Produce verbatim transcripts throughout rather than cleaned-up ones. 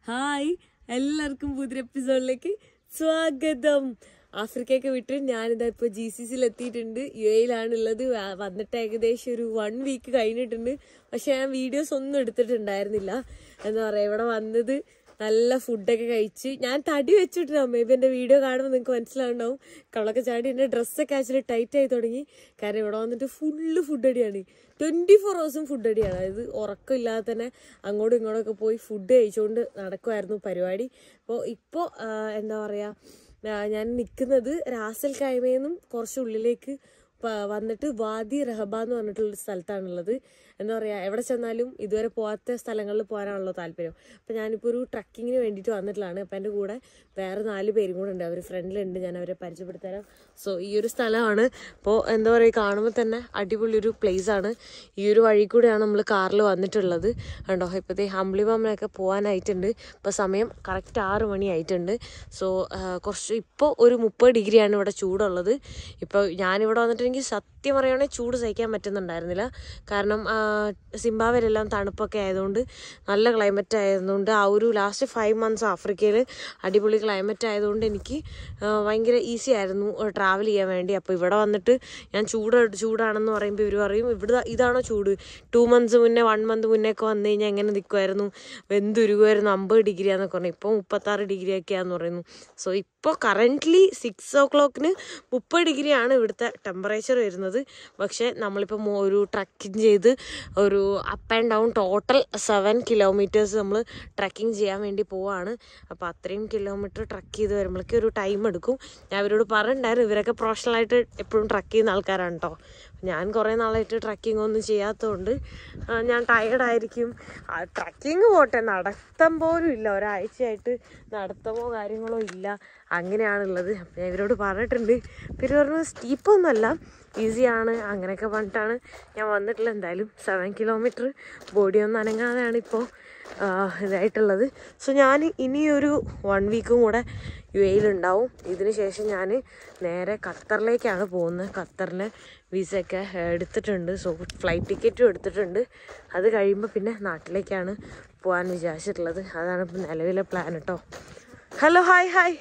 Hi, എല്ലാവർക്കും പുതിയ എപ്പിസോഡിലേക്ക് സ്വാഗതം. ആഫ്രിക്കയൊക്കെ വിട്ട് ഞാനിതാ ഇപ്പോൾ ജി സി സിയിൽ എത്തിയിട്ടുണ്ട്. യു എയിലാണുള്ളത്. വന്നിട്ട് ഏകദേശം ഒരു വൺ വീക്ക് കഴിഞ്ഞിട്ടുണ്ട്. പക്ഷെ ഞാൻ വീഡിയോസ് ഒന്നും എടുത്തിട്ടുണ്ടായിരുന്നില്ല. എന്താ പറയുക, ഇവിടെ വന്നത് നല്ല ഫുഡൊക്കെ കഴിച്ച് ഞാൻ തടി വെച്ചിട്ടുണ്ടാവും. മേ ബി എൻ്റെ വീഡിയോ കാണുമ്പോൾ നിങ്ങൾക്ക് മനസ്സിലാവുണ്ടാവും. കളൊക്കെ ചാടി എൻ്റെ ഡ്രസ്സൊക്കെ ആക്ച്വലി ടൈറ്റ് ആയി തുടങ്ങി. കാരണം ഇവിടെ വന്നിട്ട് ഫുള്ള് ഫുഡ് അടിയാണ്. ട്വൻറ്റി ഫോർ ഹവേഴ്സും ഫുഡ് അടിയാണ്. അതായത് ഉറക്കമില്ലാതെ തന്നെ അങ്ങോട്ടും ഇങ്ങോട്ടൊക്കെ പോയി ഫുഡ് കഴിച്ചുകൊണ്ട് നടക്കുമായിരുന്നു പരിപാടി. അപ്പോൾ ഇപ്പോൾ എന്താ പറയുക, ഞാൻ നിൽക്കുന്നത് റാസൽ ഖൈമയിൽ കുറച്ച് ഉള്ളിലേക്ക് വന്നിട്ട് വാദി റഹബ എന്ന് പറഞ്ഞിട്ടുള്ളൊരു സ്ഥലത്താണുള്ളത്. എന്താ പറയുക, എവിടെ ചെന്നാലും ഇതുവരെ പോകാത്ത സ്ഥലങ്ങളിൽ പോകാനാണല്ലോ താല്പര്യം. അപ്പോൾ ഞാനിപ്പോൾ ഒരു ട്രക്കിങ്ങിന് വേണ്ടിയിട്ട് വന്നിട്ടുള്ളതാണ്. അപ്പോൾ എൻ്റെ കൂടെ വേറെ നാല് പേരും കൂടെ ഉണ്ട്. അവർ ഫ്രണ്ടിലുണ്ട്, ഞാൻ അവരെ പരിചയപ്പെടുത്തരാം. സോ ഈ ഒരു സ്ഥലമാണ്. അപ്പോൾ എന്താ പറയുക, കാണുമ്പോൾ തന്നെ അടിപൊളിയൊരു പ്ലേസാണ്. ഈ ഒരു വഴി കൂടെയാണ് നമ്മൾ കാറിൽ വന്നിട്ടുള്ളത്. കണ്ടോ, ഇപ്പോഴത്തെ ഹംബ്ലിമാമിനൊക്കെ പോകാനായിട്ടുണ്ട്. ഇപ്പോൾ സമയം കറക്റ്റ് ആറ് മണി ആയിട്ടുണ്ട്. സോ കുറച്ച് ഇപ്പോൾ ഒരു മുപ്പത് ഡിഗ്രിയാണ് ഇവിടെ ചൂടുള്ളത്. ഇപ്പോൾ ഞാനിവിടെ വന്നിട്ട് എനിക്ക് സത്യം പറയുകയാണെങ്കിൽ ചൂട് സഹിക്കാൻ പറ്റുന്നുണ്ടായിരുന്നില്ല. കാരണം സിംബാബ്വേയിലെല്ലാം തണുപ്പൊക്കെ ആയതുകൊണ്ട് നല്ല ക്ലൈമറ്റ് ആയതുകൊണ്ട് ആ ഒരു ലാസ്റ്റ് ഫൈവ് മന്ത്സ് ആഫ്രിക്കയിൽ അടിപൊളി ക്ലൈമറ്റ് ആയതുകൊണ്ട് എനിക്ക് ഭയങ്കര ഈസി ആയിരുന്നു ട്രാവൽ ചെയ്യാൻ വേണ്ടി. അപ്പോൾ ഇവിടെ വന്നിട്ട് ഞാൻ ചൂട് ചൂടാണെന്ന് പറയുമ്പോൾ ഇവർ പറയും, ഇവിടെ ഇതാണോ ചൂട്? ടു മന്ത്സ് മുന്നേ വൺ മന്ത് മുന്നേ ഒക്കെ വന്നു കഴിഞ്ഞാൽ എങ്ങനെ നിൽക്കുമായിരുന്നു, വെന്തുരുകുമായിരുന്നു, അമ്പത് ഡിഗ്രിയാന്നൊക്കെ പറഞ്ഞു. ഇപ്പോൾ മുപ്പത്താറ് ഡിഗ്രി ഒക്കെയാന്ന് പറയുന്നു. സോ ഇപ്പോൾ കറൻ്റ്ലി സിക്സ് ഓ ക്ലോക്കിന് മുപ്പത് ഡിഗ്രിയാണ് ഇവിടുത്തെ ടെമ്പറേച്ചർ വരുന്നത്. പക്ഷേ നമ്മളിപ്പോൾ ഒരു ട്രക്കിങ് ചെയ്ത് ഒരു up and down total seven kilometres നമ്മൾ ട്രക്കിങ് ചെയ്യാൻ വേണ്ടി പോവാണ്. അപ്പോൾ അത്രയും കിലോമീറ്റർ ട്രക്ക് ചെയ്ത് വരുമ്പോഴേക്കും ഒരു ടൈം എടുക്കും. ഞാൻ അവരോട് പറഞ്ഞിട്ടുണ്ടായിരുന്നു, ഇവരൊക്കെ പ്രൊഫഷണലായിട്ട് എപ്പോഴും ട്രക്ക് ചെയ്യുന്ന ആൾക്കാരാണ് കേട്ടോ. ഞാൻ കുറേ നാളായിട്ട് ട്രക്കിംഗ് ഒന്നും ചെയ്യാത്തതുകൊണ്ട് ഞാൻ ടയേർഡായിരിക്കും. ട്രക്കിങ് പോട്ടെ, നടത്തം പോലും ഇല്ല, ഒരാഴ്ചയായിട്ട് നടത്തമോ കാര്യങ്ങളോ ഇല്ല, അങ്ങനെയാണുള്ളത്. അപ്പോൾ ഞാൻ ഇവരോട് പറഞ്ഞിട്ടുണ്ട്. ഇവർ പറഞ്ഞു സ്റ്റീപ്പൊന്നുമല്ല, ഈസിയാണ്, അങ്ങനെയൊക്കെ പറഞ്ഞിട്ടാണ് ഞാൻ വന്നിട്ടുള്ളത്. എന്തായാലും സെവൻ കിലോമീറ്റർ ബോഡി ഒന്നും അനങ്ങാതെയാണ് ഇപ്പോൾ ഇതായിട്ടുള്ളത്. സോ ഞാൻ ഇനിയൊരു വൺ വീക്കും കൂടെ യു എയിലുണ്ടാവും. ഇതിന് ശേഷം ഞാൻ നേരെ ഖത്തറിലേക്കാണ് പോകുന്നത്. ഖത്തറിലെ വിസയൊക്കെ എടുത്തിട്ടുണ്ട്. സോ ഫ്ലൈറ്റ് ടിക്കറ്റും എടുത്തിട്ടുണ്ട്. അത് കഴിയുമ്പോൾ പിന്നെ നാട്ടിലേക്കാണ് പോകാൻ വിചാരിച്ചിട്ടുള്ളത്. അതാണ് ഇപ്പം നിലവിലെ പ്ലാൻ കേട്ടോ. ഹലോ, ഹായ് ഹായ്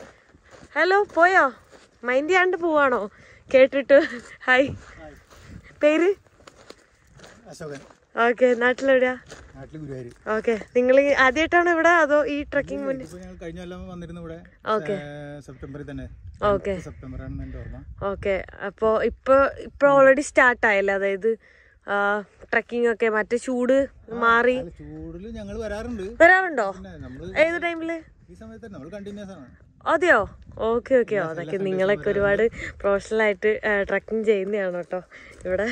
ഹലോ, പോയോ? മൈൻഡ് ചെയ്യാണ്ട് പോവാണോ കേട്ടിട്ട്? ഹായ്, പേര്? ഓക്കെ, നാട്ടിലെവിടെയാ? ഓക്കെ, നിങ്ങൾ ആദ്യമായിട്ടാണ് ഇവിടെ അതോ ഈ ട്രക്കിംഗ് മുന്നേ? Okay okay okay. അപ്പോൾ ഇപ്പോൾ ഇപ്പോൾ ഓൾറെഡി സ്റ്റാർട്ട് ആയല്ലോ, അതായത് ട്രക്കിംഗ് ഒക്കെ? മറ്റേ ചൂട് മാറി വരാറുണ്ടോ? ഏത് ടൈമില്? അതെയോ? Okay okay. അതൊക്കെ നിങ്ങളൊക്കെ ഒരുപാട് പ്രൊഫഷണലായിട്ട് ട്രക്കിംഗ് ചെയ്യുന്നതാണ് കേട്ടോ ഇവിടെ.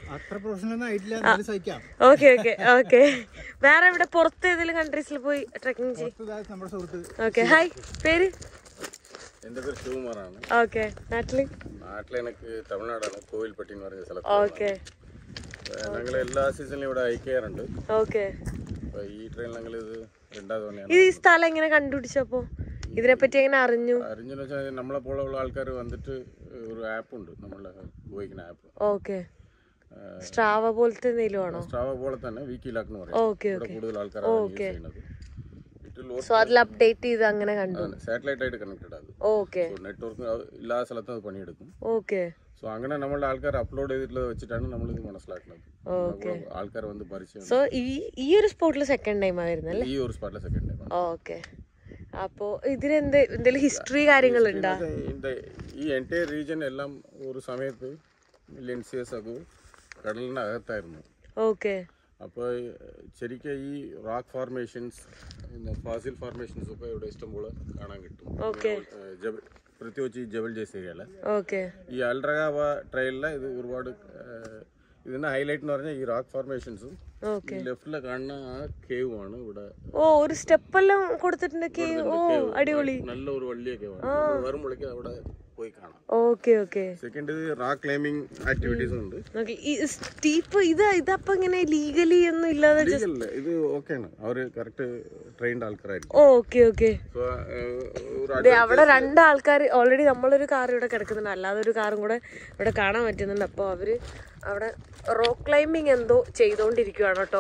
Okay okay okay. വേറെ ഇവിടെ പുറത്ത് ഏതെങ്കിലും കൺട്രീസിൽ പോയി ട്രക്കിംഗ് ചെയ്യും? ഓക്കെ. ഹായ്, പേര്? എന്റെ പേര് ശിവകുമാറാണ്. ഓക്കെ. നാട്ടില്? നാട്ടില് എനിക്ക് തമിഴ്നാടാണ്, കോവിൽപ്പെട്ടി എന്ന് പറയുന്ന സ്ഥലത്ത്. ഓക്കെ. ഞങ്ങൾ എല്ലാ സീസണിലും ഇവിടെ അയക്കാറുണ്ട്. ഓക്കെ. ഈ ട്രെയിനിൽ ഞങ്ങൾ ഇത് രണ്ടാമത് തവണയാണ്. ഈ സ്ഥലം എങ്ങനെ കണ്ടുപിടിച്ചപ്പോ? ഇതിനെപ്പറ്റി എങ്ങനെ അറിഞ്ഞു? അറിഞ്ഞെന്ന് വെച്ചാൽ നമ്മളെ പോലുള്ള ആൾക്കാർ വന്നിട്ട് ഒരു ആപ്പ് ഉണ്ട്, നമ്മളെ ഉപയോഗിക്കുന്ന ആപ്പ്. ഓക്കെ. സ്ട്രാവ പോലത്തെ എന്തെങ്കിലും ആണോ? സ്ട്രാവ പോലെ തന്നെ വീക്കിലാക്ക് എന്ന് പറയും. Okay okay. കൂടുതൽ ആൾക്കാരാണ് യൂസ് ചെയ്യുന്നത്. സോ അതിൽ അപ്ഡേറ്റ് ചെയ്ത് അങ്ങനെ കണ്ടു. സാറ്റലൈറ്റ് ആയിട്ട് കണക്റ്റഡ് ആണ്. ഓക്കെ. നെറ്റ്വർക്ക് എല്ലാ സ്ഥലത്തും അത് പണിയെടുക്കും. ഓക്കെ. സോ അങ്ങനെ നമ്മളുടെ ആൾക്കാർ അപ്ലോഡ് ചെയ്തിട്ടുള്ളത് വെച്ചിട്ടാണ് നമ്മൾ ഇത് മനസ്സിലാക്കുന്നത്. ആൾക്കാർ വന്ന് പരിചയം. സോ ഈ ഈ ഒരു സ്പോട്ടിൽ സെക്കൻഡ് ടൈം ആയിരുന്നല്ലേ? ഈ ഒരു സ്പോട്ടിൽ സെക്കൻഡ് ടൈം. ഓക്കെ. അപ്പോ ഇതിനെന്ത് എന്തെങ്കിലും ഹിസ്റ്ററി കാര്യങ്ങളുണ്ടോ? ഈ എൻറ്റയർ റീജിയൻ എല്ലാം ഒരു സമയത്ത് ലെൻസിയസ് ഒക്കെ കടലിനകത്തായിരുന്നു. ഓക്കെ. അപ്പോൾ ശരിക്കും ഈ റോക്ക് ഫോർമേഷൻസ്, ഫാസിൽ ഫോർമേഷൻസ് ഒക്കെ ഇവിടെ ഇഷ്ടംപോലെ കാണാൻ കിട്ടും. ഓക്കെ. പ്രത്യേകിച്ച് ഈ ജബൽ ജസീരിയയില്. ഓക്കെ. ഈ അൽറഗാവ ട്രെയിലില് ഇത് ഒരുപാട് ഇതിന്റെ ഹൈലൈറ്റ് എന്ന് പറഞ്ഞാൽ ഈ റോക്ക് ഫോർമേഷൻസും ലെഫ്റ്റിലെ കാണുന്ന ആ കേവുമാണ് ഇവിടെ. ഓ, ഒരു സ്റ്റെപ്പ് എല്ലാം കൊടുത്തിട്ടുണ്ട്. കേവ്. ഓ, അടിപൊളി. നല്ല ഒരു വലിയ കേവാണ്. വെറും മുളയ്ക്ക് അവിടെ പോയി കാണാം. Okay okay. Second rock climbing ആക്ടിവിറ്റീസും ഉണ്ട്. സ്റ്റീപ്പ് ഇത് ഇതപ്പോ ഇങ്ങനെ ലീഗലി ഒന്നും ഇല്ലാതെ ഇത് ഓക്കെയാണ്, അവര് കറക്റ്റ് ട്രെയിൻഡ് ആൾക്കാരായിരിക്കും. Okay okay. അവിടെ രണ്ടാൾക്കാർ ഓൾറെഡി നമ്മളൊരു കാർ ഇവിടെ കിടക്കുന്നുണ്ട്, അല്ലാതെ ഒരു കാറും കൂടെ ഇവിടെ കാണാൻ പറ്റുന്നുണ്ട്. അപ്പോൾ അവര് അവിടെ റോക്ക് ക്ലൈംബിങ് എന്തോ ചെയ്തോണ്ടിരിക്കുവാണ് കേട്ടോ.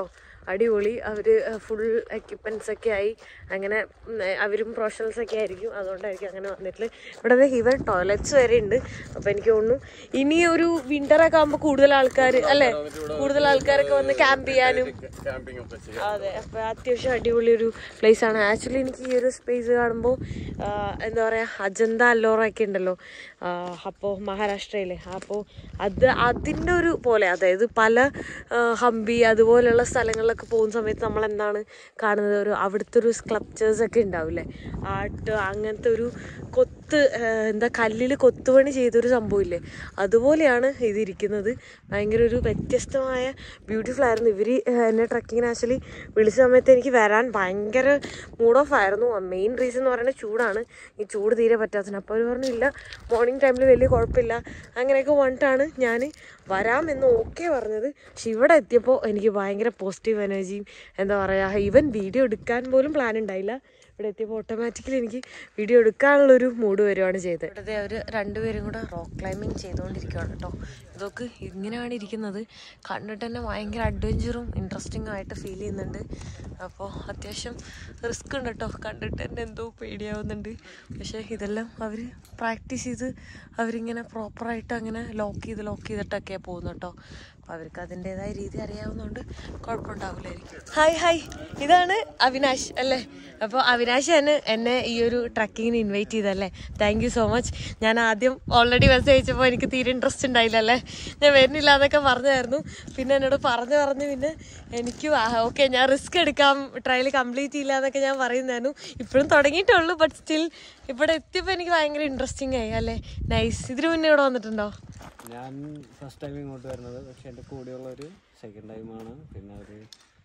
അടിപൊളി. അവർ ഫുൾ എക്യുപ്മെൻറ്റ്സ് ഒക്കെ ആയി, അങ്ങനെ അവരും പ്രൊഫഷണൽസ് ഒക്കെ ആയിരിക്കും, അതുകൊണ്ടായിരിക്കും അങ്ങനെ വന്നിട്ടുള്ളത്. ഇവിടെ ഈവൻ ടോയ്ലറ്റ്സ് വരെ ഉണ്ട്. അപ്പോൾ എനിക്ക് തോന്നുന്നു ഇനി ഒരു വിൻ്ററൊക്കെ ആകുമ്പോൾ കൂടുതൽ ആൾക്കാർ അല്ലേ കൂടുതൽ ആൾക്കാരൊക്കെ വന്ന് ക്യാമ്പ് ചെയ്യാനും. അതെ, അപ്പോൾ അത്യാവശ്യം അടിപൊളി ഒരു പ്ലേസ് ആണ്. ആക്ച്വലി എനിക്ക് ഈ ഒരു സ്പേസ് കാണുമ്പോൾ എന്താ പറയുക, അജന്ത അല്ലോറ ഒക്കെ ഉണ്ടല്ലോ, അപ്പോൾ മഹാരാഷ്ട്രയിലെ, അപ്പോൾ അത് അതിൻ്റെ ഒരു പോലെ, അതായത് പല ഹംപി അതുപോലെയുള്ള സ്ഥലങ്ങളിലൊക്കെ പോകുന്ന സമയത്ത് നമ്മൾ എന്താണ് കാണുന്നത്, ഒരു അവിടുത്തെ ഒരു സ്കൾപ്ചേഴ്സൊക്കെ ഉണ്ടാവില്ലേ, ആർട്ട്, അങ്ങനത്തെ ഒരു കൊത്ത്, എന്താ കല്ലിൽ കൊത്തുപണി ചെയ്തൊരു സംഭവമില്ലേ, അതുപോലെയാണ് ഇതിരിക്കുന്നത്. ഭയങ്കര ഒരു വ്യത്യസ്തമായ ബ്യൂട്ടിഫുൾ ആയിരുന്നു. ഇവർ എന്നെ ട്രക്കിങ്ങിന് ആക്ച്വലി വിളിച്ച സമയത്ത് എനിക്ക് വരാൻ ഭയങ്കര മൂഡ് ഓഫ് ആയിരുന്നു. മെയിൻ റീസൺ എന്ന് പറയുന്നത് ചൂടാണ്, ഈ ചൂട് തീരെ പറ്റാത്തതിന്. അപ്പോൾ അവർ പറഞ്ഞില്ല മോർണിംഗ് ടൈമിൽ വലിയ കുഴപ്പമില്ല അങ്ങനെയൊക്കെ വന്നിട്ടാണ് ഞാൻ വരാമെന്ന് ഓക്കെ പറഞ്ഞത്. പക്ഷെ ഇവിടെ എത്തിയപ്പോൾ എനിക്ക് ഭയങ്കര പോസിറ്റീവ് എനർജിയും എന്താ പറയുക, ഈവൻ വീഡിയോ എടുക്കാൻ പോലും പ്ലാൻ ഉണ്ടായില്ല. ഇവിടെ എത്തിയപ്പോൾ ഓട്ടോമാറ്റിക്കലി എനിക്ക് വീഡിയോ എടുക്കാനുള്ളൊരു മൂഡ് വരുവാണ് ചെയ്തത്. ഇവിടുത്തെ അവർ രണ്ടുപേരും കൂടെ റോക്ക് ക്ലൈമ്പിങ് ചെയ്തുകൊണ്ടിരിക്കുകയാണ് കേട്ടോ. ഇതൊക്കെ ഇങ്ങനെയാണ് ഇരിക്കുന്നത്. കണ്ടിട്ട് തന്നെ ഭയങ്കര അഡ്വഞ്ചറും ഇൻട്രസ്റ്റിംഗ് ആയിട്ട് ഫീൽ ചെയ്യുന്നുണ്ട്. അപ്പോൾ അത്യാവശ്യം റിസ്ക് ഉണ്ട് കേട്ടോ, കണ്ടിട്ട് തന്നെ എന്തോ പേടിയാവുന്നുണ്ട്. പക്ഷേ ഇതെല്ലാം അവർ പ്രാക്ടീസ് ചെയ്ത് അവരിങ്ങനെ പ്രോപ്പറായിട്ട് അങ്ങനെ ലോക്ക് ചെയ്ത് ലോക്ക് ചെയ്തിട്ടൊക്കെയാണ് പോകുന്നത് കേട്ടോ. അപ്പോൾ അവർക്ക് അതിൻ്റെതായ രീതി അറിയാവുന്നതുകൊണ്ട് കുഴപ്പമുണ്ടാവില്ലായിരിക്കും. ഹായ് ഹായ്, ഇതാണ് അവിനാഷ് അല്ലേ? അപ്പോൾ അവിനാഷാണ് എന്നെ ഈ ഒരു ട്രക്കിങ്ങിന് ഇൻവൈറ്റ് ചെയ്തല്ലേ. Thank you so much. ഞാൻ ആദ്യം ഓൾറെഡി മെസ്സേജ് അയച്ചപ്പോൾ എനിക്ക് തീരെ ഇൻട്രസ്റ്റ് ഉണ്ടായില്ലല്ലേ, ഞാൻ വരുന്നില്ല എന്നൊക്കെ പറഞ്ഞായിരുന്നു. പിന്നെ എന്നോട് പറഞ്ഞു പറഞ്ഞ് പിന്നെ എനിക്ക് ഓക്കെ ഞാൻ റിസ്ക് എടുക്കാം, ട്രയൽ കംപ്ലീറ്റ് ചെയ്യില്ല എന്നൊക്കെ ഞാൻ പറയുന്നായിരുന്നു. ഇപ്പോഴും തുടങ്ങിയിട്ടുള്ളൂ, ബട്ട് സ്റ്റിൽ ഇവിടെ എത്തിയപ്പോൾ എനിക്ക് ഭയങ്കര ഇൻട്രസ്റ്റിംഗ് ആയി അല്ലേ. നൈസ്. ഇതിന് മുന്നേ ഇവിടെ വന്നിട്ടുണ്ടോ? ഞാൻ ഫസ്റ്റ് ടൈം ഇങ്ങോട്ട് വരുന്നത്, പക്ഷെ എൻ്റെ കൂടെയുള്ളൊരു സെക്കൻഡ് ടൈമാണ്. പിന്നെ ഒരു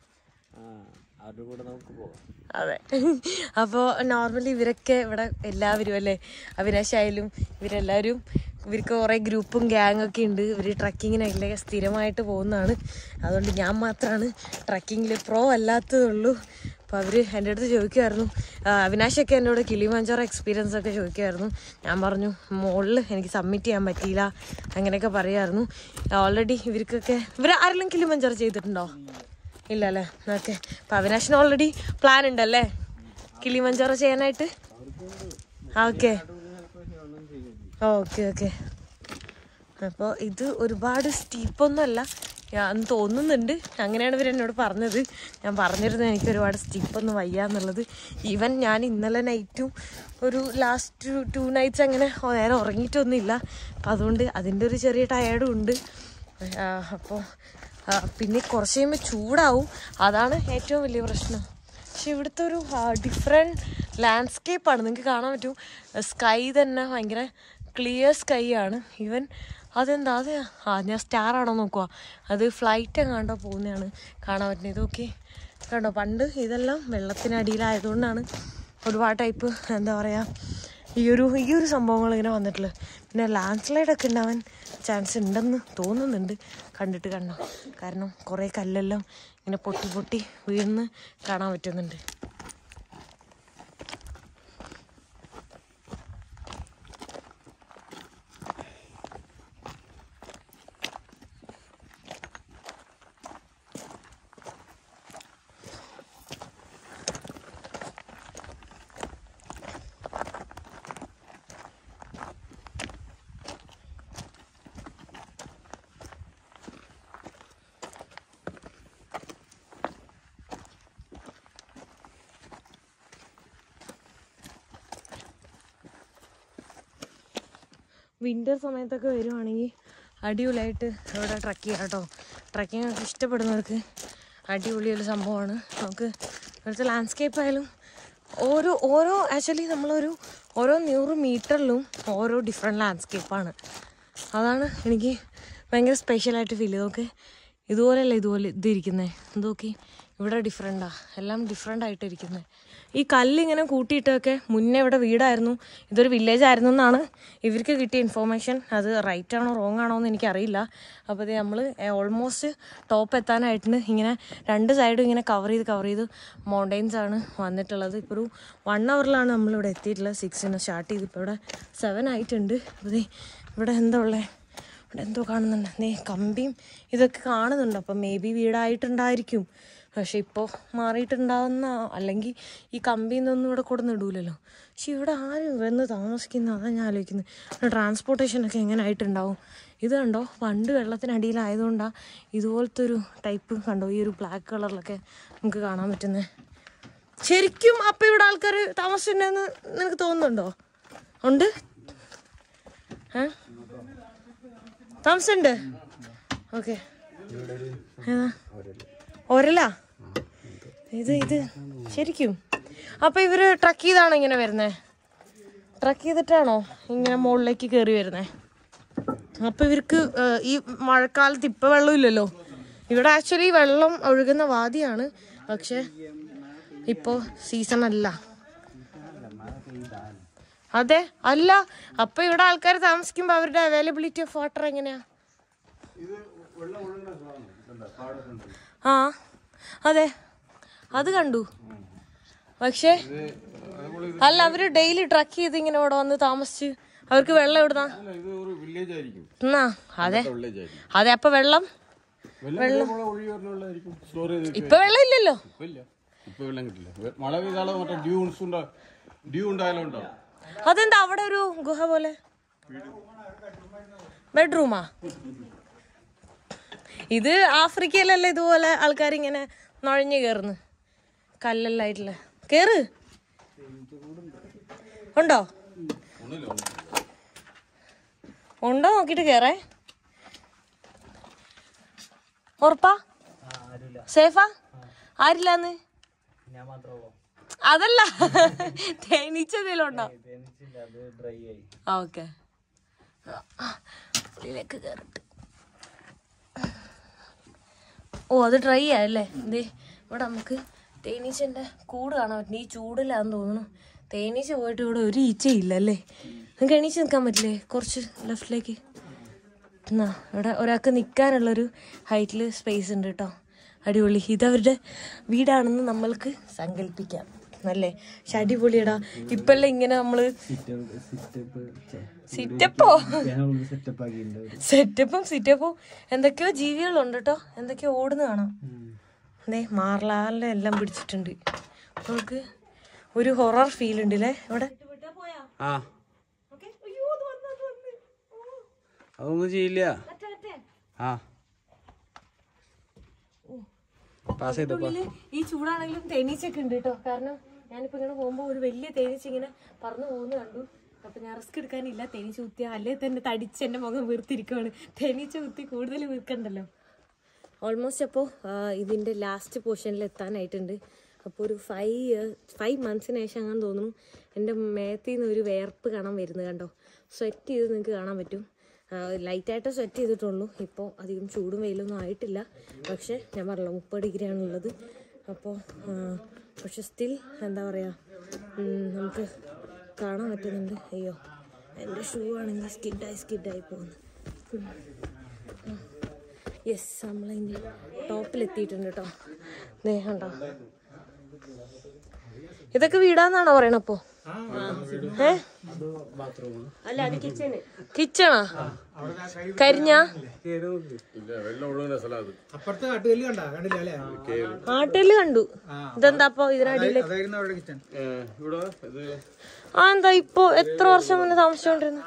അവരുടെ കൂടെ നമുക്ക് പോകാം. അതെ, അപ്പോൾ നോർമലി ഇവരൊക്കെ ഇവിടെ എല്ലാവരും അല്ലേ, അവിനാശായാലും ഇവരെല്ലാവരും, ഇവർക്ക് കുറേ ഗ്രൂപ്പും ഗ്യാങ്ങൊക്കെ ഉണ്ട്. ഇവർ ട്രക്കിങ്ങിനൊക്കെ സ്ഥിരമായിട്ട് പോകുന്നതാണ്. അതുകൊണ്ട് ഞാൻ മാത്രമാണ് ട്രക്കിങ്ങിൽ പ്രോ അല്ലാത്തതുള്ളൂ. അപ്പോൾ അവർ എൻ്റെ അടുത്ത് ചോദിക്കുമായിരുന്നു, അവിനാശൊക്കെ എന്നോട് കിളിമഞ്ചാറോ എക്സ്പീരിയൻസ് ഒക്കെ ചോദിക്കുമായിരുന്നു. ഞാൻ പറഞ്ഞു മുകളിൽ എനിക്ക് സബ്മിറ്റ് ചെയ്യാൻ പറ്റിയില്ല അങ്ങനെയൊക്കെ പറയുമായിരുന്നു. ഓൾറെഡി ഇവർക്കൊക്കെ ഇവർ ആരെങ്കിലും കിളിമഞ്ചാറോ ചെയ്തിട്ടുണ്ടോ? ഇല്ല അല്ലേ. ഓക്കെ, അപ്പോൾ അവിനാശിന് ഓൾറെഡി പ്ലാൻ ഉണ്ടല്ലേ കിളിമഞ്ചാറോ ചെയ്യാനായിട്ട്? ഓക്കെ ഓക്കെ ഓക്കെ അപ്പോൾ ഇത് ഒരുപാട് സ്റ്റീപ്പൊന്നുമല്ല എന്ന് തോന്നുന്നുണ്ട്, അങ്ങനെയാണ് ഇവർ എന്നോട് പറഞ്ഞത്. ഞാൻ പറഞ്ഞിരുന്നു എനിക്ക് ഒരുപാട് സ്റ്റീപ്പൊന്നും വയ്യ എന്നുള്ളത്. ഈവൻ ഞാൻ ഇന്നലെ നൈറ്റും ഒരു ലാസ്റ്റ് ടു നൈറ്റ്സ് അങ്ങനെ നേരെ ഉറങ്ങിയിട്ടൊന്നുമില്ല. അപ്പം അതുകൊണ്ട് അതിൻ്റെ ഒരു ചെറിയ ടയേർഡും ഉണ്ട്. അപ്പോൾ പിന്നെ കുറച്ച് കഴിയുമ്പോൾ ചൂടാവും, അതാണ് ഏറ്റവും വലിയ പ്രശ്നം. പക്ഷെ ഇവിടുത്തെ ഒരു ഡിഫറെൻറ്റ് ലാൻഡ്സ്കേപ്പാണ്, നിങ്ങൾക്ക് കാണാൻ പറ്റും. സ്കൈ തന്നെ ഭയങ്കര ക്ലിയർ സ്കൈ ആണ്. ഈവൻ അതെന്താ അത് ആ ഞാൻ സ്റ്റാർ ആണോ നോക്കുക, അത് ഫ്ലൈറ്റ് എങ്ങാണ്ടോ പോകുന്നതാണ് കാണാൻ പറ്റുന്നത്. ഇതൊക്കെ കണ്ടോ, പണ്ട് ഇതെല്ലാം വെള്ളത്തിനടിയിലായതുകൊണ്ടാണ് ഒരുപാട് ടൈപ്പ് എന്താ പറയുക ഈ ഒരു ഈ ഒരു സംഭവങ്ങൾ ഇങ്ങനെ വന്നിട്ടുള്ളത്. പിന്നെ ലാൻഡ് സ്ലൈഡൊക്കെ ഉണ്ടാവാൻ ചാൻസ് ഉണ്ടെന്ന് തോന്നുന്നുണ്ട് കണ്ടിട്ട് കണ്ടോ, കാരണം കുറേ കല്ലെല്ലാം ഇങ്ങനെ പൊട്ടി പൊട്ടി വീഴുന്ന് കാണാൻ പറ്റുന്നുണ്ട്. വിൻ്റർ സമയത്തൊക്കെ വരുവാണെങ്കിൽ അടിപൊളിയായിട്ട് ഇവിടെ ട്രക്ക് ചെയ്യാം കേട്ടോ. ട്രക്കിംഗ് ഒക്കെ ഇഷ്ടപ്പെടുന്നവർക്ക് അടിപൊളിയൊരു സംഭവമാണ്. നമുക്ക് ഇവിടുത്തെ ലാൻഡ്സ്കേപ്പ് ആയാലും ഓരോ ഓരോ ആക്ച്വലി നമ്മളൊരു ഓരോ നൂറ് മീറ്ററിലും ഓരോ ഡിഫറെൻറ്റ് ലാൻഡ്സ്കേപ്പാണ്. അതാണ് എനിക്ക് ഭയങ്കര സ്പെഷ്യലായിട്ട് ഫീൽ ചെയ്ത്. നോക്ക് ഇതുപോലെയല്ല ഇതുപോലെ ഇതിരിക്കുന്നത്, ഇതൊക്കെ ഇവിടെ ഡിഫറെൻറ്റാണ്, എല്ലാം ഡിഫറെൻ്റ് ആയിട്ട് ഇരിക്കുന്നത്. ഈ കല്ലിങ്ങനെ കൂട്ടിയിട്ടൊക്കെ മുന്നേ ഇവിടെ വീടായിരുന്നു, ഇതൊരു വില്ലേജ് ആയിരുന്നു എന്നാണ് ഇവർക്ക് കിട്ടിയ ഇൻഫോർമേഷൻ. അത് റൈറ്റ് ആണോ റോങ് ആണോ എന്ന് എനിക്കറിയില്ല. അപ്പോൾ ഇത് നമ്മൾ ഓൾമോസ്റ്റ് ടോപ്പ് എത്താനായിട്ടുണ്ട്. ഇങ്ങനെ രണ്ട് സൈഡും ഇങ്ങനെ കവർ ചെയ്ത് കവർ ചെയ്ത് മൗണ്ടെയിൻസ് ആണ് വന്നിട്ടുള്ളത്. ഇപ്പോൾ ഒരു വൺ അവറിലാണ് നമ്മളിവിടെ എത്തിയിട്ടുള്ളത്. സിക്സിന് സ്റ്റാർട്ട് ചെയ്ത് ഇപ്പോൾ ഇവിടെ സെവൻ ആയിട്ടുണ്ട്. അപ്പോൾ ഇവിടെ എന്താ ഉള്ളത്, ഇവിടെ എന്തോ കാണുന്നുണ്ട്, നേ കമ്പിയും ഇതൊക്കെ കാണുന്നുണ്ട്. അപ്പം മേ ബി വീടായിട്ടുണ്ടായിരിക്കും. പക്ഷെ ഇപ്പോൾ മാറിയിട്ടുണ്ടാവുന്ന, അല്ലെങ്കിൽ ഈ കമ്പിയിൽ നിന്നൊന്നും ഇവിടെ കൊടുന്ന് ഇടൂലല്ലോ. പക്ഷെ ഇവിടെ ആരും വന്ന് താമസിക്കുന്ന, അതാണ് ഞാൻ ആലോചിക്കുന്നത്. ട്രാൻസ്പോർട്ടേഷനൊക്കെ എങ്ങനെ ആയിട്ടുണ്ടാവും. ഇത് കണ്ടോ, പണ്ട് വെള്ളത്തിനടിയിലായതുകൊണ്ടാണ് ഇതുപോലത്തെ ഒരു ടൈപ്പ് കണ്ടോ, ഈ ഒരു ബ്ലാക്ക് കളറിലൊക്കെ നമുക്ക് കാണാൻ പറ്റുന്നത്. ശരിക്കും അപ്പം ഇവിടെ ആൾക്കാർ താമസിച്ചിട്ടുണ്ടെന്ന് നിനക്ക് തോന്നുന്നുണ്ടോ? ഉണ്ട്, ഏ താമസമുണ്ട്. ഓക്കെ, ഒരല ഇത് ഇത് ശരിക്കും. അപ്പം ഇവർ ട്രക്ക് ചെയ്താണോ ഇങ്ങനെ വരുന്നത്? ട്രക്ക് ചെയ്തിട്ടാണോ ഇങ്ങനെ മുകളിലേക്ക് കയറി വരുന്നത്? അപ്പം ഇവർക്ക് ഈ മഴക്കാലത്ത് ഇപ്പം വെള്ളമില്ലല്ലോ ഇവിടെ. ആക്ച്വലി വെള്ളം ഒഴുകുന്ന വാദിയാണ്, പക്ഷെ ഇപ്പോൾ സീസൺ അല്ല. അതെ, അല്ല. അപ്പം ഇവിടെ ആൾക്കാർ താമസിക്കുമ്പോൾ അവരുടെ അവൈലബിലിറ്റി ഓഫ് വാട്ടർ എങ്ങനെയാ? ആ അതെ, അത് കണ്ടു. പക്ഷെ അല്ല, അവര് ഡെയിലി ട്രക്ക് ചെയ്ത് ഇങ്ങനെ ഇവിടെ വന്ന് താമസിച്ച് അവർക്ക് വെള്ളം എവിടുന്നാ? എന്നാ അതെ അതെ. അപ്പൊ വെള്ളം വെള്ളം ഇപ്പൊ വെള്ളം ഇല്ലല്ലോ. അതെന്താ അവിടെ ഒരു ഗുഹ പോലെ? ബെഡ്റൂമാ ഇത്? ആഫ്രിക്കയിലല്ലേ ഇതുപോലെ ആൾക്കാരിങ്ങനെ നുഴഞ്ഞു കയറുന്നു, കല്ലെല്ലാം ആയിട്ടുള്ള. കേറ്, ഉണ്ടോ ഉണ്ടോ നോക്കിട്ട് കേറേ. ഉറപ്പാ? സേഫാ? ആരില്ലാന്ന്? അതല്ല, തേനീച്ചെന്തേലും ഉണ്ടോ? ഓക്കെ, ഉള്ളിലേക്ക് കേറിട്ട്. ഓ, അത് ഡ്രൈ ആയല്ലേ. എന്തേ ഇവിടെ നമുക്ക് തേനീച്ചൻ്റെ കൂട് കാണാൻ പറ്റും. ഈ ചൂടിലാന്ന് തോന്നുന്നു തേനീച്ച പോയിട്ട് ഇവിടെ ഒരു ഈച്ചയില്ല അല്ലേ. നിങ്ങൾക്ക് എണീച്ച് നിൽക്കാൻ പറ്റില്ലേ? കുറച്ച് ലെഫ്റ്റിലേക്ക്. എന്നാ ഇവിടെ ഒരാൾക്ക് നിൽക്കാനുള്ളൊരു ഹൈറ്റിൽ സ്പേസ് ഉണ്ട് കേട്ടോ. അടിപൊളി. ഇതവരുടെ വീടാണെന്ന് നമ്മൾക്ക് സങ്കല്പിക്കാം അല്ലേ. പക്ഷെ അടിപൊളിയടാ. ഇപ്പല്ലേ ഇങ്ങനെ നമ്മള് സിറ്റപ്പോ സെറ്റപ്പും സിറ്റപ്പും എന്തൊക്കെയോ ജീവികളുണ്ട് കേട്ടോ. എന്തൊക്കെയോ ഓടുന്ന കാണാം. അതെ, മാർലാലിനെ എല്ലാം പിടിച്ചിട്ടുണ്ട്. നമുക്ക് ഒരു ഹൊറർ ഫീൽ ഉണ്ട് അല്ലേ ഇവിടെ. അതൊന്നും ചെയ്യില്ല. ഈ ചൂടാണെങ്കിലും തേനീച്ചൊക്കെ ഉണ്ട് കേട്ടോ. കാരണം ഞാനിപ്പോ ഇങ്ങനെ പോകുമ്പോ ഒരു വലിയ തേനീച്ച ഇങ്ങനെ പറന്നു പോകുന്ന കണ്ടു. അപ്പൊ ഞാൻ റിസ്ക് എടുക്കാനില്ല. തേനീച്ച കുത്തിയ അല്ലേ തന്നെ തടിച്ച് എന്റെ മുഖം വീർത്തിരിക്കുവാണ്. തേനീച്ച കുത്തി കൂടുതൽ വീർക്കണ്ടല്ലോ. ഓൾമോസ്റ്റ് അപ്പോൾ ഇതിൻ്റെ ലാസ്റ്റ് പോർഷനിൽ എത്താനായിട്ടുണ്ട്. അപ്പോൾ ഒരു ഫൈവ് ഇയർ ഫൈവ് മന്ത്സിന് ശേഷം അങ്ങനെ തോന്നുന്നു എൻ്റെ മേത്തിൽ നിന്ന് ഒരു വേർപ്പ് കാണാൻ വരുന്നത് കണ്ടോ. സ്വെറ്റ് ചെയ്ത് നിങ്ങൾക്ക് കാണാൻ പറ്റും. ലൈറ്റായിട്ട് സ്വെറ്റ് ചെയ്തിട്ടുള്ളൂ. ഇപ്പോൾ അധികം ചൂടും വെയിലൊന്നും ആയിട്ടില്ല. പക്ഷേ ഞാൻ പറഞ്ഞല്ലോ മുപ്പത് ഡിഗ്രി ആണുള്ളത്. അപ്പോൾ പക്ഷെ സ്റ്റിൽ എന്താ പറയുക, നമുക്ക് കാണാൻ പറ്റുന്നുണ്ട്. അയ്യോ, എൻ്റെ ഷൂ ആണെങ്കിൽ സ്കിഡായി സ്കിഡായി പോകുന്നു. യെസ്, നമ്മളതിൻ്റെ ടോപ്പിലെത്തിയിട്ടുണ്ട് കേട്ടോ. ദേഹണ്ടോ, ഇതൊക്കെ വീടാന്നാണോ പറയണ? അപ്പോ ഏ അല്ല, അത് കിച്ചണ്. കിച്ചണാ? കരിഞ്ഞ ആട്ടുകല്ല് കണ്ടു. ഇതെന്താ അപ്പൊ ഇതിനടിയില്? ആ എന്താ ഇപ്പൊ എത്ര വർഷം മുന്നേ താമസിച്ചോണ്ടിരുന്നു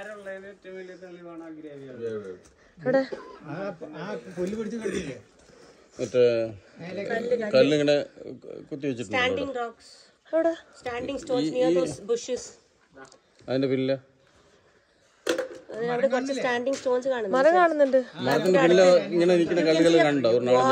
ഇവിടെ? മറ്റേ കല്ലിങ്ങനെ കുത്തി വെച്ചിട്ടുണ്ട്. അതിന്റെ പിന്നില മരം കാണുന്നുണ്ട്. മരത്തിന്റെ പിന്നില ഇങ്ങനെ നിൽക്കുന്ന കല്ലുകൾ കണ്ടോ?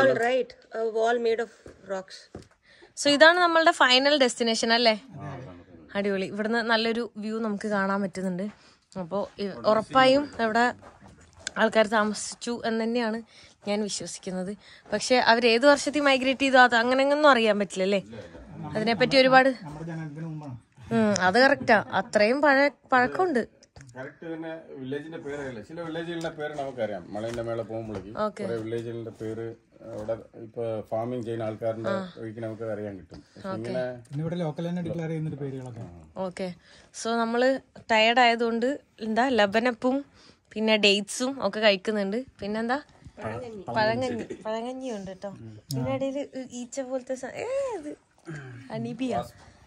സോ ഇതാണ് നമ്മളുടെ ഫൈനൽ ഡെസ്റ്റിനേഷൻ അല്ലേ? അടിപൊളി. ഇവിടുന്ന് നല്ലൊരു വ്യൂ നമുക്ക് കാണാൻ പറ്റുന്നുണ്ട്. അപ്പോൾ ഉറപ്പായും ഇവിടെ ആൾക്കാർ താമസിച്ചു എന്ന് തന്നെയാണ് ഞാൻ വിശ്വസിക്കുന്നത്. പക്ഷെ അവർ ഏത് വർഷത്തിൽ മൈഗ്രേറ്റ് ചെയ്തു അത് അങ്ങനെയൊന്നും അറിയാൻ പറ്റില്ലല്ലേ. അതിനെപ്പറ്റി ഒരുപാട് അത് കറക്റ്റാ. അത്രയും പഴ പഴക്കമുണ്ട്. വില്ലേജിന്റെ പേരല്ല, ചില വില്ലേജുകളുടെ പേര് നമുക്കറിയാം. മലയിന്റെ മേലെ പോകുമ്പോഴേക്കും കുറെ വില്ലേജുകളുടെ പേര് അവിടെ ഇപ്പൊ ഫാമിംഗ് ചെയ്യുന്ന ആൾക്കാരുടെ ഒഴിക്ക് നമുക്ക് അറിയാൻ കിട്ടും. ഓക്കെ, സോ നമ്മള് ടയർഡ് ആയതുകൊണ്ട് എന്താ ലബനപ്പും പിന്നെ ഡേറ്റ്സും ഒക്കെ കഴിക്കുന്നുണ്ട്. പിന്നെന്താ പഴങ്കഞ്ഞി പഴങ്കഞ്ഞി ഉണ്ട് കേട്ടോ. ഇതിനിടയിൽ ഈച്ച പോലത്തെ ഏ ഇത് അനീബിയ.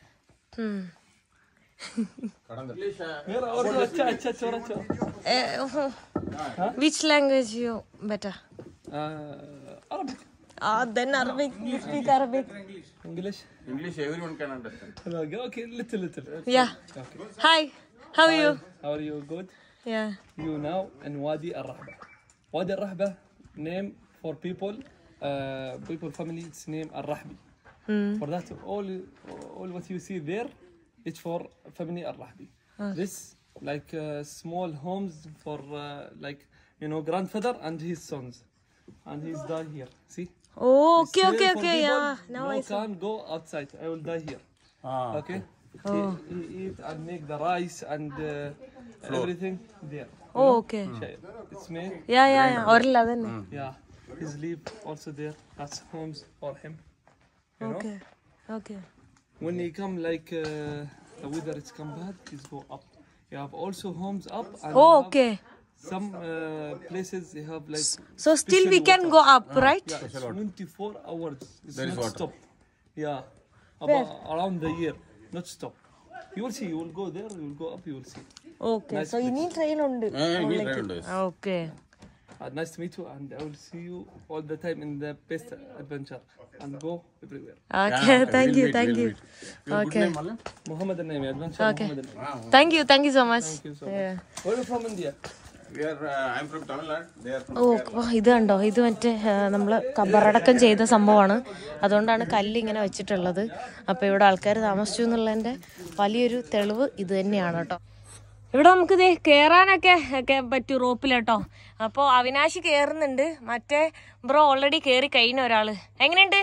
Which language you better? Uh, Arabic. Ah, then Arabic. You speak Arabic. English. English everyone can understand. Okay, little, little. Yeah. Okay. Hi. How are you? How are you? Good. Yeah. You now in Wadi Al-Rahba. Wadi Al-Rahba, name for people, uh, people family. It's name Al-Rahbi. Hmm. For that, all, all what you see there, it's for family Al-Rahbi. Oh. This like uh, small homes for uh, like you know grandfather and his sons, and he's died here. See. Oh, okay, It's okay, here for okay. people. Yeah. Now No I see. can't go outside. I will die here. Ah, Okay. Oh. He, he eat and make the rice and uh, everything there. Oh, okay. It's made. Yeah, yeah, yeah. Orilla തന്നെ. Yeah. His leaf also there. That's homes for him. You know? Okay. Okay. When he come like uh, the weather is come bad, he's go up. You have also homes up. And Oh, you have okay. Some uh, places they have like. So still we can go up, right? Yeah, it's twenty-four hours. It's There is not water. stop. Yeah. About around the year, not stop. You will see. You will go there. You will go up. You will see. Okay. So ഇനി train ഉണ്ട്. eh, English trained is. Okay. Uh, nice to meet you, and I will see you all the time in the best adventure and go everywhere. Okay. Thank We'll you. meet, Thank we'll you. meet. Your good Okay. name, Malan? Muhammad name adventure. Okay. Muhammad name. Thank you. Thank you so much. Thank you so much. Yeah. Where are you from India? We are. Uh, I'm from Tamil Nadu. They are from. ഓ ഓ, ഇത് കണ്ടോ, ഇത് മറ്റേ നമ്മൾ കബറടക്കം ചെയ്ത സംഭവമാണ്. അതുകൊണ്ടാണ് കല്ല് ഇങ്ങനെ വെച്ചിട്ടുള്ളത്. അപ്പോൾ ഇവിടെ ആൾക്കാർ താമസിച്ചു എന്നുള്ളതിൻ്റെ വലിയൊരു തെളിവ് ഇത് തന്നെയാണ് കേട്ടോ. ഇവിടെ നമുക്ക് ഇത് കയറാനൊക്കെ ഒക്കെ പറ്റും റോപ്പിൽ കേട്ടോ. അപ്പോൾ അവിനാശി കയറുന്നുണ്ട്, മറ്റേ ബ്രോ ഓൾറെഡി കയറി കഴിഞ്ഞ ഒരാള്. എങ്ങനെയുണ്ട്?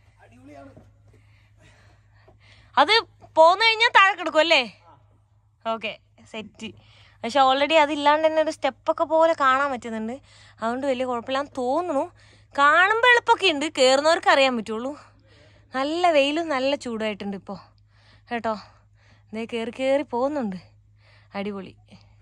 അത് പോന്നു കഴിഞ്ഞാൽ താഴെ കിടക്കും അല്ലേ? Okay, set. പക്ഷെ ഓൾറെഡി അതില്ലാണ്ട് തന്നെ ഒരു സ്റ്റെപ്പൊക്കെ പോലെ കാണാൻ പറ്റുന്നുണ്ട്. അതുകൊണ്ട് വലിയ കുഴപ്പമില്ലാന്ന് തോന്നുന്നു. കാണുമ്പോൾ എളുപ്പമൊക്കെ ഉണ്ട്, കയറുന്നവർക്ക് അറിയാൻ പറ്റുള്ളൂ. നല്ല വെയിലും നല്ല ചൂടായിട്ടുണ്ട് ഇപ്പോൾ കേട്ടോ. ഇതേ കയറി കയറി പോകുന്നുണ്ട്. അടിപൊളി.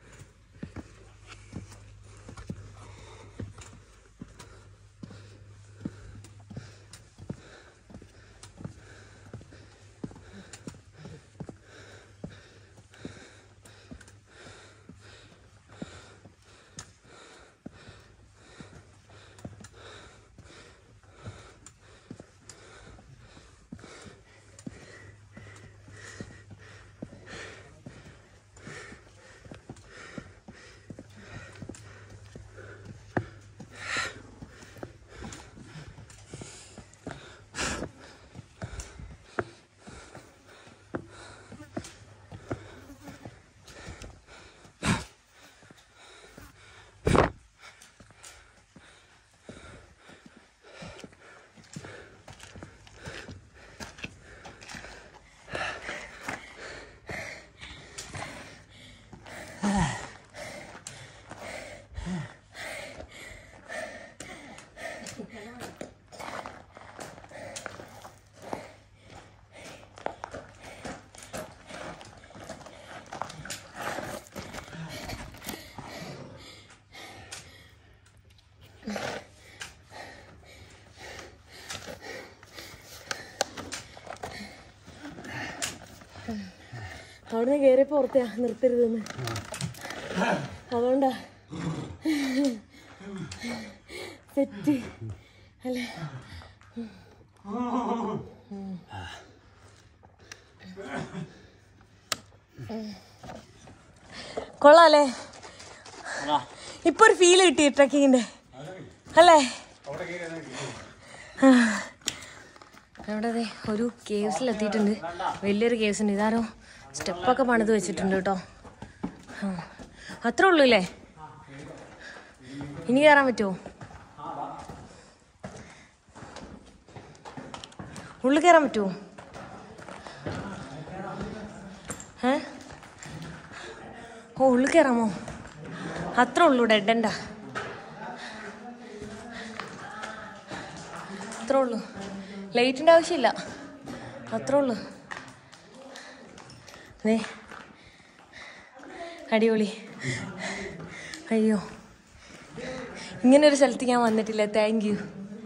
അവിടെ നിന്ന് കയറിയപ്പോ ഓർത്തയാ നിർത്തരുതെന്ന്. അതുകൊണ്ടാ സെറ്റ് അല്ലേ. കൊള്ളാല്ലേ? ഇപ്പൊ ഒരു ഫീൽ കിട്ടി ട്രക്കിങ്ങിന്റെ അല്ലേ? അവിടെ ഒരു കേവ്സിലെത്തിയിട്ടുണ്ട്. വലിയൊരു കേവ്സ് ഉണ്ട്. ഇതാരോ സ്റ്റെപ്പൊക്കെ പണിത് വെച്ചിട്ടുണ്ട് കേട്ടോ. അത്രേ ഉള്ളൂ അല്ലേ? ഇനി കയറാൻ പറ്റുമോ? ഉള്ളിൽ കയറാൻ പറ്റുമോ? ഏ ഓ ഉള്ളിൽ കയറാമോ? അത്രേ ഉള്ളൂ. ഡെഡ് എൻഡാ. അത്രേ ഉള്ളൂ. ലൈറ്റിൻ്റെ ആവശ്യമില്ല. അത്രേ ഉള്ളൂ. അതെ, അടിപൊളി. അയ്യോ, ഇങ്ങനെ ഒരു സ്ഥലത്ത് ഞാൻ വന്നിട്ടില്ല. Thank you.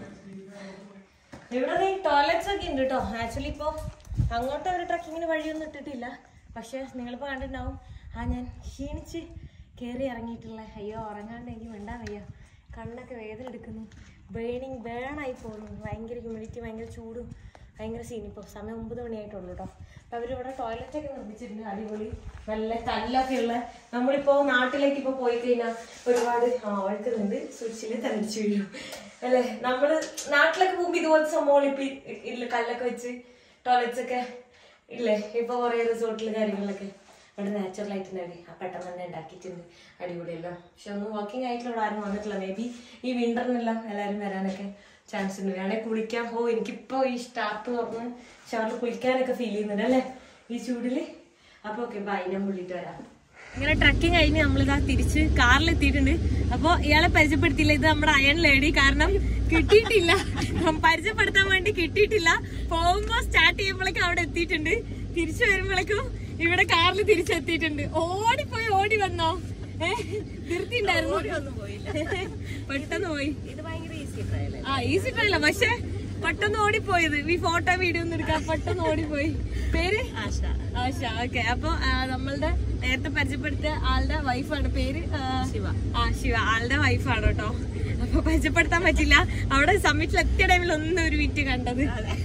ഇവിടെ ടോയ്ലറ്റ്സ് ഒക്കെ ഉണ്ട് കേട്ടോ. ആക്ച്വലി ഇപ്പോൾ അങ്ങോട്ട് ഒരു ട്രക്കിങ്ങിന് വഴിയൊന്നും ഇട്ടിട്ടില്ല. പക്ഷെ നിങ്ങളിപ്പോൾ കണ്ടിട്ടുണ്ടാവും ആ ഞാൻ ക്ഷീണിച്ച് കയറി ഇറങ്ങിയിട്ടുള്ള. അയ്യോ ഉറങ്ങാണ്ട് എനിക്ക് വേണ്ടാ വയ്യ, കണ്ണൊക്കെ വേദന എടുക്കുന്നു, ബേണിങ് ബേണായി പോകുന്നു, ഭയങ്കര ഹ്യൂമിഡിറ്റി, ഭയങ്കര ചൂടും, ഭയങ്കര സീൻ. ഇപ്പോൾ സമയം ഒമ്പത് മണിയായിട്ടുള്ളൂ കേട്ടോ. അപ്പം അവരിവിടെ ടോയ്ലറ്റൊക്കെ നിർമ്മിച്ചിട്ടുണ്ട്, അടിപൊളി, നല്ല കല്ലൊക്കെ ഉള്ള. നമ്മളിപ്പോൾ നാട്ടിലേക്ക് ഇപ്പോൾ പോയി കഴിഞ്ഞാൽ ഒരുപാട് ആ ഒഴുക്കുന്നുണ്ട്, സ്വിച്ചിൽ തളിച്ചു വീഴും അല്ലേ. നമ്മൾ നാട്ടിലൊക്കെ പോകുമ്പോൾ ഇതുപോലത്തെ സംഭവങ്ങൾ ഇപ്പം ഇല്ല, കല്ലൊക്കെ വെച്ച് ടോയ്ലറ്റ്സ് ഒക്കെ ഇല്ലേ. ഇപ്പോൾ കുറേ റിസോർട്ടിൽ കാര്യങ്ങളിലൊക്കെ ഇവിടെ നാച്ചുറൽ ആയിട്ടുണ്ടായി, ആ പെട്ടെന്ന് തന്നെ ഉണ്ടാക്കിയിട്ടുണ്ട്, അടിപൊളിയല്ലോ. പക്ഷെ ഒന്നും വർക്കിംഗ് ആയിട്ടുള്ള ഇവിടെ ആരും വന്നിട്ടില്ല. മേ ബി ഈ വിന്ററിനെല്ലാം എല്ലാവരും വരാനൊക്കെ ചാൻസ് ഉണ്ട്. വേണമെങ്കിൽ കുളിക്കാൻ പോ. എനിക്കിപ്പോൾ ഈ സ്റ്റാർട്ട് തുറന്ന് ഷവറിൽ കുളിക്കാനൊക്കെ ഫീൽ ചെയ്യുന്നുണ്ട് അല്ലേ ഈ ചൂടില്. അപ്പോൾ ഓക്കെ ബൈ, ഞാൻ വിളിട്ട് വരാം. ഇങ്ങനെ ട്രക്കിങ് കഴിഞ്ഞ് നമ്മളിതാ തിരിച്ച് കാറിലെത്തിയിട്ടുണ്ട്. അപ്പോൾ ഇയാളെ പരിചയപ്പെടുത്തിയില്ല, ഇത് നമ്മുടെ അയൺ ലേഡി. കാരണം കിട്ടിയിട്ടില്ല, പരിചയപ്പെടുത്താൻ വേണ്ടി കിട്ടിയിട്ടില്ല. പോകുമ്പോ സ്റ്റാർട്ട് ചെയ്യുമ്പോഴേക്കും അവിടെ എത്തിയിട്ടുണ്ട്, തിരിച്ചു വരുമ്പോഴേക്കും ഇവിടെ കാറിൽ തിരിച്ചെത്തിയിട്ടുണ്ട്. ഓടിപ്പോയി ഓടി വന്നോ? ഏഹ് നിർത്തിണ്ടായിരുന്നു, പെട്ടെന്ന് പോയി. ഇത് ഭയങ്കര ഈസി ട്രയൽ. ആ ഈസി ട്രയല, പക്ഷെ പെട്ടെന്ന് ഓടിപ്പോയത്. ഈ ഫോട്ടോ വീഡിയോ ഒന്നും എടുക്കാൻ പെട്ടെന്ന് ഓടിപ്പോയി. പേര് ആശ. ആശ, ഓക്കെ. അപ്പൊ നമ്മളുടെ നേരത്തെ പരിചയപ്പെടുത്തിയ ആളുടെ വൈഫാണ്, പേര് ശിവ. ആ ശിവ, ആളുടെ വൈഫാണ് കേട്ടോ. അപ്പൊ പരിചയപ്പെടുത്താൻ പറ്റില്ല, അവിടെ സമ്മിറ്റിൽ എത്തിയ ടൈമിൽ ഒന്നും ഒരു മിനിറ്റ് കണ്ടത്.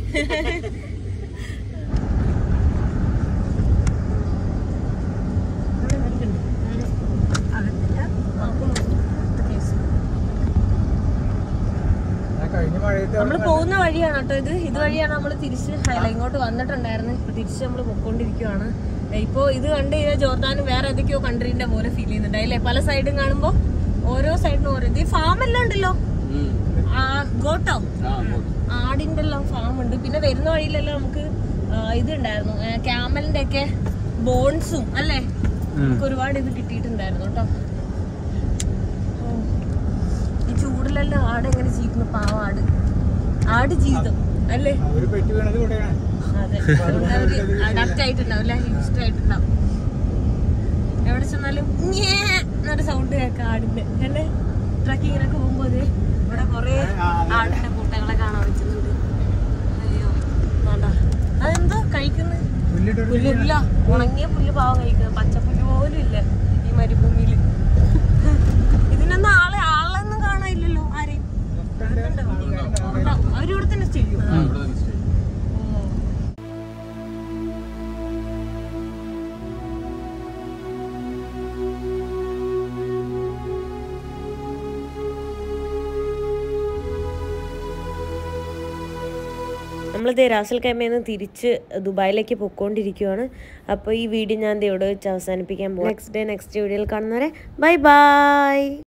നമ്മള് പോകുന്ന വഴിയാണ് കേട്ടോ ഇത്. ഇതുവഴിയാണ് നമ്മൾ തിരിച്ച് ഇങ്ങോട്ട് വന്നിട്ടുണ്ടായിരുന്നു. ഇപ്പൊ തിരിച്ച് നമ്മൾ പൊക്കോണ്ടിരിക്കുവാണ്. ഇപ്പൊ ഇത് കണ്ട് കഴിഞ്ഞാൽ ജോർദാനും വേറെ ഏതൊക്കെയോ കൺട്രീന്റെ പോലെ ഫീൽ ചെയ്യുന്നുണ്ട് അല്ലേ. പല സൈഡും കാണുമ്പോ ഓരോ സൈഡിനും ഓരോ. ഇത് ഫാം എല്ലാം ഉണ്ടല്ലോ, ആ ഗോട്ടോ ആടിന്റെ എല്ലാം ഫാം ഉണ്ട്. പിന്നെ വരുന്ന വഴിയിലെല്ലാം നമുക്ക് ഇത് ഉണ്ടായിരുന്നു, ക്യാമലിന്റെ ഒക്കെ ബോൺസും അല്ലേ, നമുക്ക് ഒരുപാട് ഇത് കിട്ടിയിട്ടുണ്ടായിരുന്നു കേട്ടോ. ഈ ചൂടിലെല്ലാം ആട് എങ്ങനെ ജീവിക്കുന്നു, പാവം ആട്. ആട് ജീവിതം അല്ലേ. അതെ, അഡാപ്റ്റ് ആയിട്ടുണ്ടാവും അല്ലെ, യൂസ്ഡ് ആയിട്ടുണ്ടാവും. എവിടെ ചെന്നാലും എന്നൊരു സൗണ്ട് കേൾക്കാം ആടിന്റെ അല്ലേ. ട്രക്കിങ്ങിനൊക്കെ പോകുമ്പോ അതെ ഇവിടെ കൊറേ ആടിന്റെ കൂട്ടങ്ങളെ കാണാൻ പറ്റുന്നുണ്ട്. അയ്യോ വേണ്ട, അതെന്തോ കഴിക്കുന്നത് പുല്ലില്ല, ഉണങ്ങിയ പുല്ല് പാവം കഴിക്കുന്നത്. പച്ചപ്പുല്ല് പോലും ഇല്ല ഈ മരുഭൂമിയില്. ഇതിനൊന്നും ആളെ ആളെയൊന്നും കാണാനില്ലല്ലോ ആരെയും. അവരിവിടെ തന്നെ ചെയ്യും. നമ്മളിത് റാസൽ ഖൈമയിൽ നിന്ന് തിരിച്ച് ദുബായിലേക്ക് പൊയ്ക്കൊണ്ടിരിക്കുകയാണ്. അപ്പോൾ ഈ വീഡിയോ ഞാൻ ഇവിടെ വെച്ച് അവസാനിപ്പിക്കാൻ പോകും. നെക്സ്റ്റ് ഡേ നെക്സ്റ്റ് വീഡിയോയിൽ കാണുന്നവരെ ബൈ ബൈ.